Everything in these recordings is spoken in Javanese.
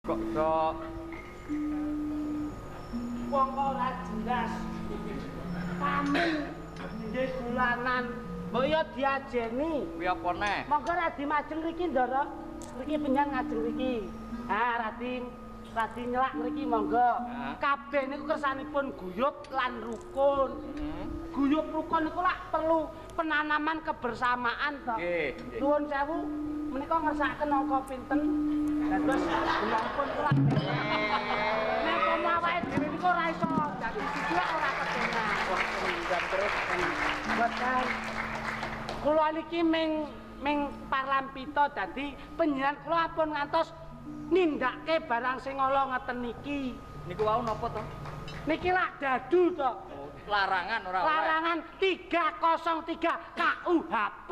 Kok sok wong ora jelas. Kami nggih dolanan, mbok yo diajeni. kuwi apa neh? Monggo Radi majeng mriki, Ndara. Mriki penyan ngajeng mriki. Radi nyelak mriki monggo. Kabeh niku kersanipun guyub lan rukun. Guyub rukun niku lak perlu penanaman kebersamaan to. Nggih. Nuwun sewu, menika ngersakaken angka pinten? Dados gunaipun kula. Nek pomo awake dhewe niku ora iso dadi siji ora ketenan. Dan terus Boten. Kula niki ming parlampita dadi panjenengan kula pun ngantos nindakake barang sing ala ngeten niki. niku wau napa to? Niki lak dadu to. Larangan ora oleh. Larangan 303 KUHP.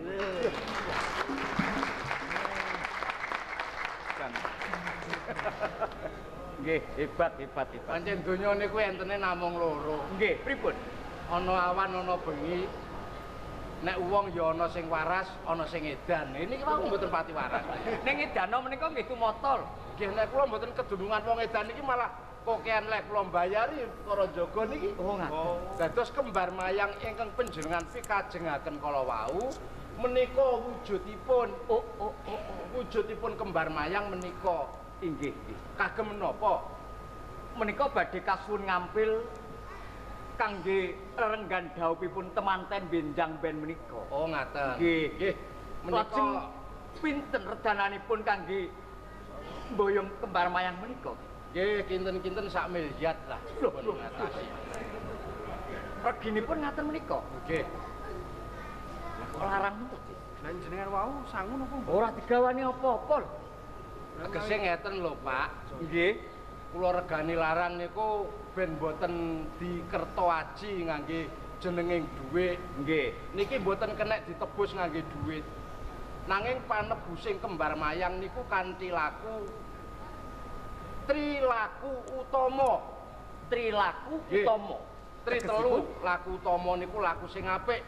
Nggih, hebat. Pancen donya niku entene namung loro. Nggih, pripun? Ana awan ana bengi. Nek wong ya ana sing waras, ana sing edan. Ini wau mboten pati waras. Ning edana menika nggih tumotol. Nggih nek kula mboten kedunungan wong edan iki malah kokean lek kula mbayari para jaga niki. Oh, ngaten. Dados kembar mayang ingkang panjenengan pikajengaken kala wau menika wujudipun wujudipun kembar mayang menika Inggih. kagem menapa? Menika badhe kasuwun ngampil kangge renggan dhawuhipun temanten benjang ben menika. Oh ngaten. Nggih. Menika Lajeng pinten redananipun kangge mboyong kembar mayang menika? nggih kinten-kinten sak miliar lah. Loh. ngatasi. Reginipun ngaten menika. Nggih. Kok larang to? Lah jenengan wau sangu napa? Ora digawani apa-apa. Tegese ngeten lho, Pak. Nggih. Kula regani larang niku ben mboten dikerto aji ngangge jenenging dhuwit. Nggih. Niki mboten kenek ditebus ngangge dhuwit. Nanging panebusing kembar mayang niku kanthi laku trilaku utama. Trilaku Nggih. utama. Tri telu laku utama niku laku sing apik.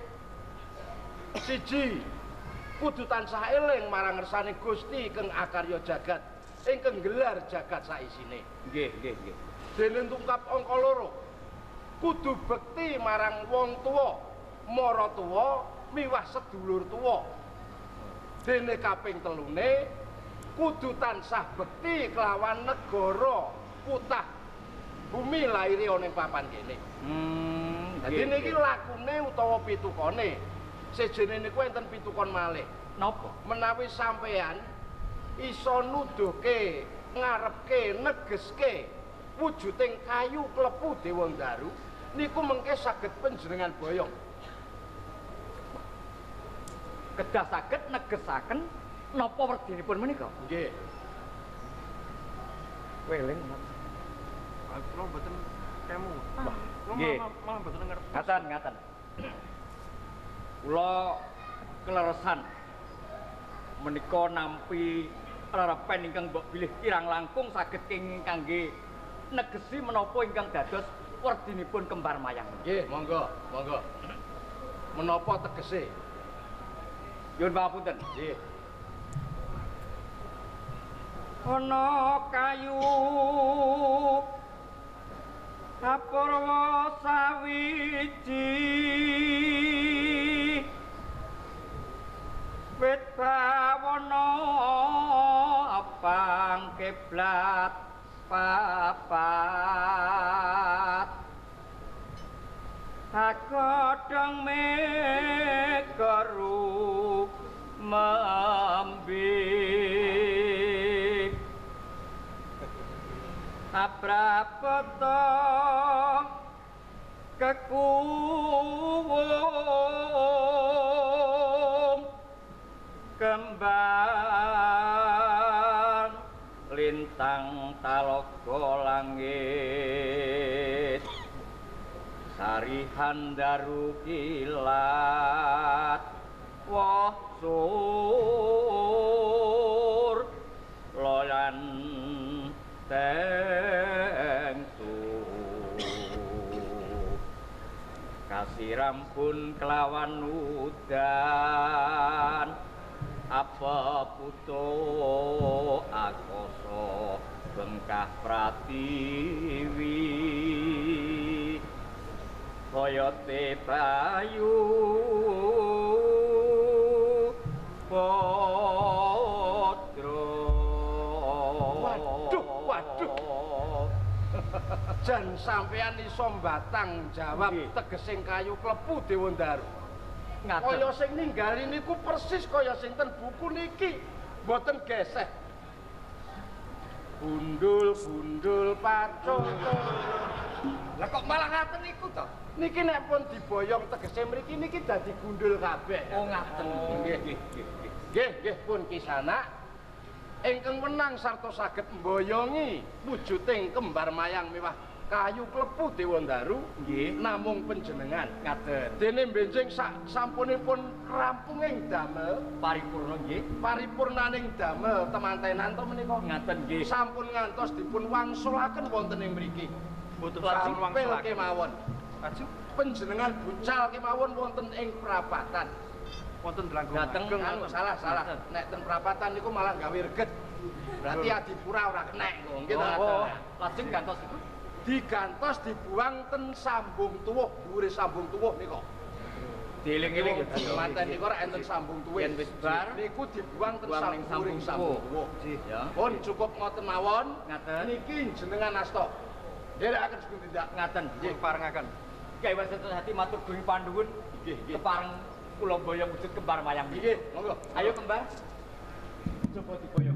Siji, kudu tansah eling marang ngersane Gusti kang akarya jagat ingkang gelar jagat saisine. Nggih. Dene tungkap angka loro. Kudu bekti marang wong tuwa, mara tuwa miwah sedulur tuwa. Dene kaping telune kudu tansah bekti kelawan negara putah bumi laire ana ing papan kene. Dadi niki lakune utawa pitukane. Sejene niku enten pitukon malih. Napa? Menawi sampeyan iso nuduhke, ngarepke, negeske wujuding kayu klepu Dewa Daru niku mengke saged panjenengan boyong. Kedah saged negesaken napa werdinipun menika? Nggih. Weling. Kula mboten kemu. Nggih. Malah mboten ngerti. Ngaten. Kula kleresan menika nampi rerepen ingkang mbok bilih kirang langkung saged kangge negesi menapa ingkang dados werdinipun kembar mayang. Nggih, monggo. Menapa tegese? Nyuwun pangapunten. Nggih. Ana kayu apurwa sawiji wit bawana abang kiblat papat agodhong megaru membik abrapata kekuwung kembang lintang talaga langit sarihan daru kilat wah sur loyan tengtu kasiram pun kelawan udan apa puto akoso bengkah pratiwi koyote bayu podro. Waduh. Jan sampean iso mbatang jawab Nggih. tegesing kayu klepu Dewandaru. Ngaten. Kaya sing ninggali niku persis kaya sing ten buku niki, mboten geseh. Gundul-gundul pacul. Lah kok malah ngaten niku to? Niki nek pun diboyong tegese mriki niki dadi gundul kabeh. Oh ngaten. Nggih, nggih, nggih. Nggih, pun Kisana. Ingkang menang sarta saged mboyongi wujuding kembar mayang mewah kayu klepu Dewandaru Nggih. namung panjenengan. Ngaten. Dene benjing sampunipun rampunging damel Paripurna nggih. paripurnaning damel temantenan to menika. Ngaten nggih. Sampun ngantos dipun wangsulaken wonten ing mriki. Mboten Lajeng sampun pel wangsulaken. kemawon. Lajeng Panjenengan bucal kemawon wonten ing prapatan. wonten Delanggung. Dateng. Ageng anu salah. Ngaten. Nek ten prapatan niku malah gawe reget. Berarti adipura ora kenek kok. Nggih to. Oh, lajeng gantos iku Digantos dibuang ten sambung tuwuh, dhuwure sambung tuwuh nika. dieling-eling ya Manten niku ora enten sambung tuwuh. Yen wis bar, niku dibuang ten buang ning sambung sambung tuwuh. Ya. Pun cukup ngoten mawon. Ngaten. Niki jenengan asta. Nderekaken sepun tindak. Ngaten. Nggih parengaken. Kewan Setuhati matur duwing panduwun. Nggih, nggih. Kepareng kula boyong wujud kembar mayang. Nggih, monggo. Ayo kembar. Coba diboyong.